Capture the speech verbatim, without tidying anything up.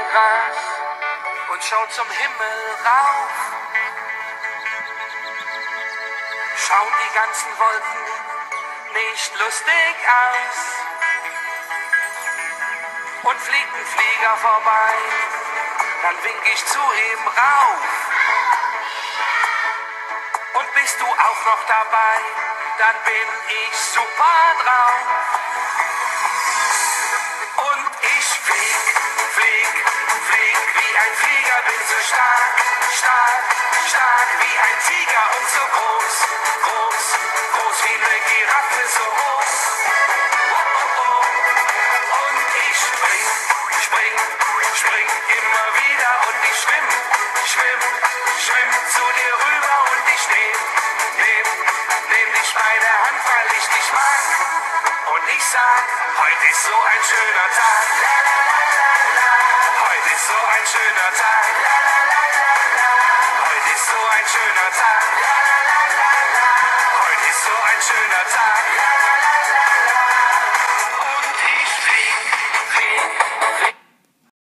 Gras und schau zum Himmel rauf. Schauen die ganzen Wolken nicht lustig aus? Und fliegt ein Flieger vorbei, dann wink ich zu ihm rauf. Und bist du auch noch dabei, dann bin ich super drauf. Und ich flieg, flieg, flieg wie ein Flieger, bin so stark, stark, stark wie ein Tiger und so groß, groß, groß wie eine Giraffe, so hoch. Oh, oh, oh. Und ich spring, spring, spring immer wieder und ich schwimm, schwimm, schwimm zu dir rüber und ich nehm, nehm, nehm dich bei der Hand, weil ich dich mag. Und ich sag, heute ist so ein schöner Tag. La, la, la, la, la. Heute ist so ein schöner Tag. La, la,